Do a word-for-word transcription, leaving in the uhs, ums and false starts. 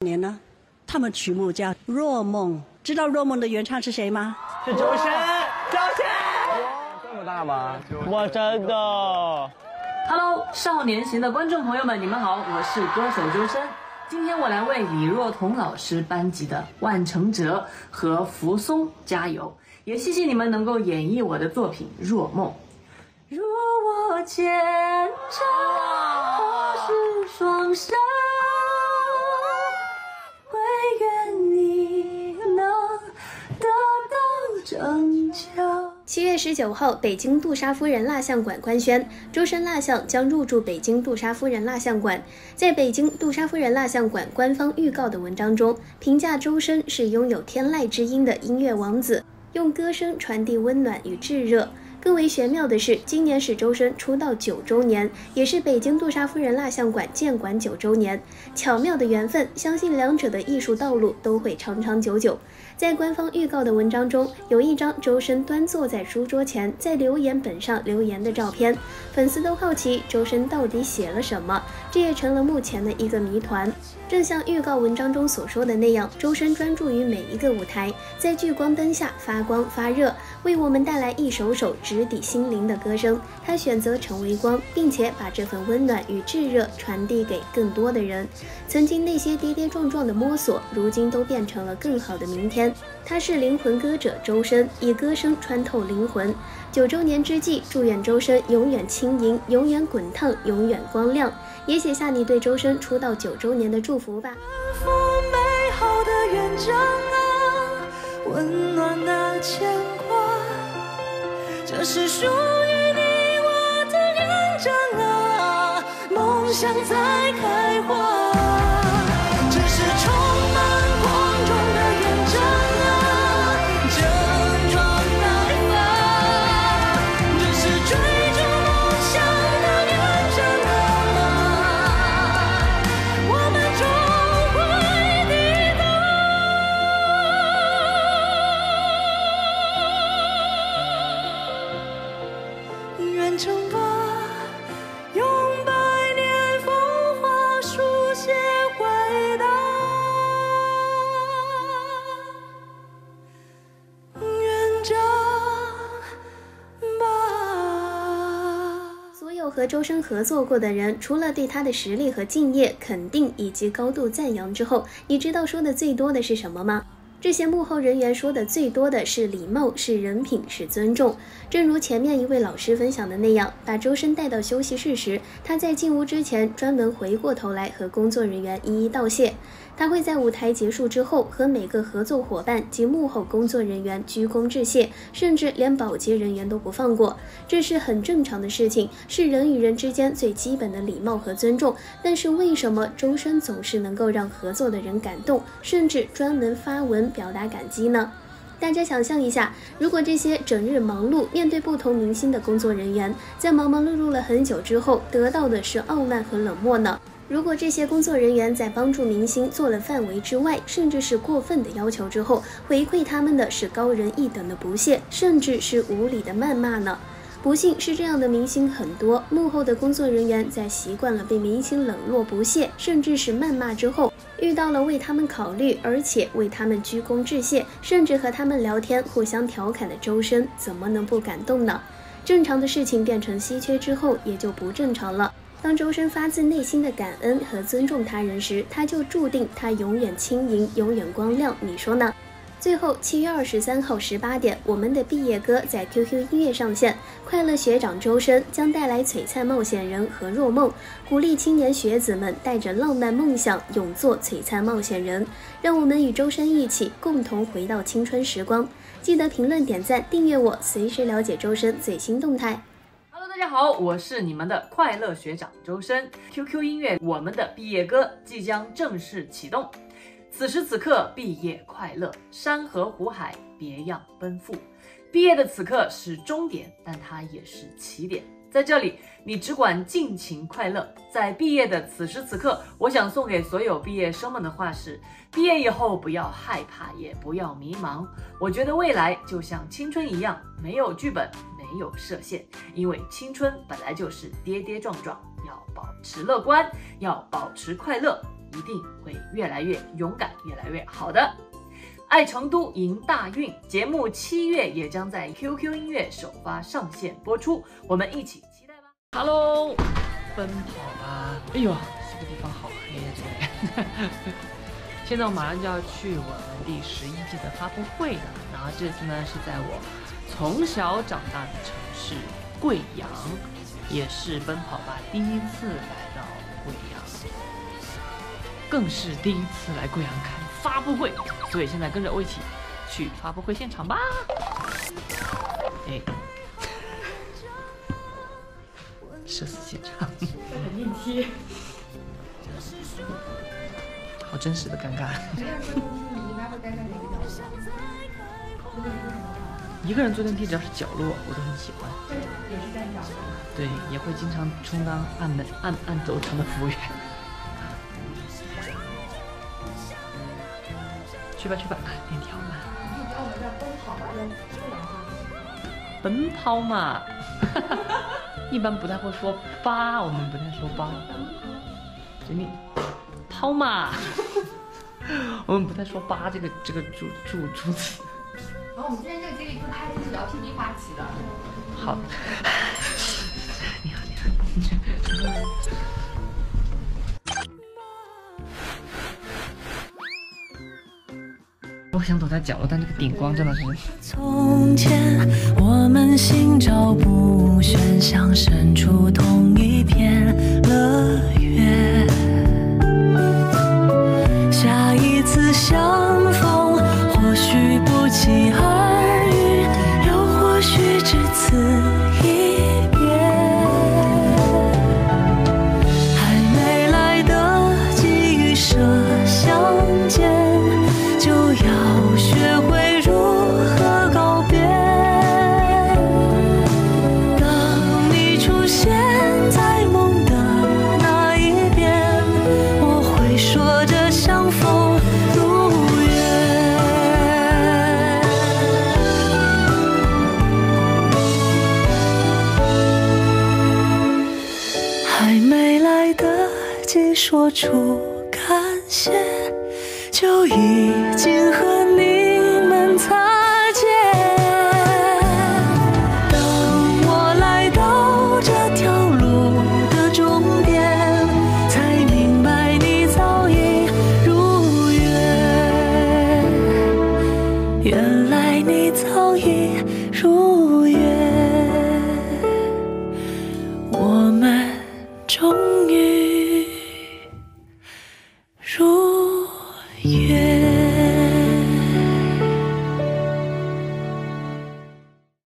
年呢，他们曲目叫《若梦》，知道《若梦》的原唱是谁吗？ 是周深。周深， 这么大吗？ 我真的。Hello， 少年行的观众朋友们，你们好，我是歌手周深。今天我来为李若彤老师班级的《万成哲》和扶松加油，也谢谢你们能够演绎我的作品《若梦》。如我牵着或是双手，唯愿你能得到拯救。 七月十九号，北京杜莎夫人蜡像馆官宣，周深蜡像将入驻北京杜莎夫人蜡像馆。在北京杜莎夫人蜡像馆官方预告的文章中，评价周深是拥有天籁之音的音乐王子，用歌声传递温暖与炙热。更为玄妙的是，今年是周深出道九周年，也是北京杜莎夫人蜡像馆建馆九周年。巧妙的缘分，相信两者的艺术道路都会长长久久。在官方预告的文章中，有一张周深端坐在书桌前，在留言本上留言的照片。粉丝都好奇周深到底写了什么，这也成了目前的一个谜团。正像预告文章中所说的那样，周深专注于每一个舞台，在聚光灯下发光发热，为我们带来一首首直抵心灵的歌声。他选择成为光，并且把这份温暖与炙热传递给更多的人。曾经那些跌跌撞撞的摸索，如今都变成了更好的明天。他是灵魂歌者周深，以歌声穿透灵魂。九周年之际，祝愿周深永远轻盈，永远滚烫，永远光亮。也写下你对周深出道九周年的祝福吧。 美好的远征啊，温暖的牵挂，这是属于你我的认真啊，梦想在开花，这是充满光中的远征啊，症状来啊，这是追逐梦想的远征啊，我们终会抵达。远程吧，用百年风华书写伟大。远征吧。 所有和周深合作过的人，除了对他的实力和敬业肯定以及高度赞扬之后，你知道说的最多的是什么吗？这些幕后人员说的最多的是礼貌，是人品，是尊重。正如前面一位老师分享的那样，把周深带到休息室时，他在进屋之前专门回过头来和工作人员一一道谢。他会在舞台结束之后和每个合作伙伴及幕后工作人员鞠躬致谢，甚至连保洁人员都不放过。这是很正常的事情，是人与人之间最基本的礼貌和尊重。但是为什么周深总是能够让合作的人感动，甚至专门发文表达感激呢？大家想象一下，如果这些整日忙碌面对不同明星的工作人员，在忙忙碌碌了很久之后，得到的是傲慢和冷漠呢？如果这些工作人员在帮助明星做了范围之外，甚至是过分的要求之后，回馈他们的是高人一等的不屑，甚至是无理的谩骂呢？不幸是这样的明星很多，幕后的工作人员在习惯了被明星冷落不屑，甚至是谩骂之后，遇到了为他们考虑，而且为他们鞠躬致谢，甚至和他们聊天互相调侃的周深，怎么能不感动呢？正常的事情变成稀缺之后，也就不正常了。当周深发自内心的感恩和尊重他人时，他就注定他永远轻盈，永远光亮，你说呢？最后，七月二十三号十八点，我们的毕业歌在 Q Q 音乐上线。快乐学长周深将带来《璀璨冒险人》和《若梦》，鼓励青年学子们带着浪漫梦想，勇做璀璨冒险人。让我们与周深一起，共同回到青春时光。记得评论、点赞、订阅我，随时了解周深最新动态。 Hello， 大家好，我是你们的快乐学长周深。Q Q 音乐，我们的毕业歌即将正式启动。此时此刻，毕业快乐，山河湖海，别样奔赴。毕业的此刻是终点，但它也是起点。在这里，你只管尽情快乐。在毕业的此时此刻，我想送给所有毕业生们的话是：毕业以后不要害怕，也不要迷茫。我觉得未来就像青春一样，没有剧本，没有设限，因为青春本来就是跌跌撞撞，要保持乐观，要保持快乐。 一定会越来越勇敢，越来越好的。爱成都迎大运节目七月也将在 Q Q 音乐首发上线播出，我们一起期待吧。Hello， 奔跑吧！哎呦，这个地方好黑啊！这里。现在我马上就要去我们第十一季的发布会了，然后这次呢是在我从小长大的城市贵阳，也是奔跑吧第一次来到贵阳，更是第一次来贵阳开发布会，所以现在跟着我一起去发布会现场吧。哎，社死现场，很硬贴。好真实的尴尬。一个人坐电梯，只要是角落，我都很喜欢。也是站角落。对，也会经常充当暗门暗暗走场的服务员。去吧去吧，电梯好慢。你知道我们在奔跑吧的贵阳话？奔跑嘛，一般不太会说吧，我们不太说吧。给你。跑嘛，我们不太说“八”这个这个助助助词。 然后我们今天这个接力自拍是聊 P D 发起的。 好，你好你好。我想躲在角落，但这个顶光真的是。 从前，我们心照不宣，想身处同一片乐园。下一次相逢，或许不期而遇，又或许只此一别。还没来得及预设相见，就要学会如何告别。当你出现在梦的那一边，我会说着相逢如约。还没来得及说出感谢，就已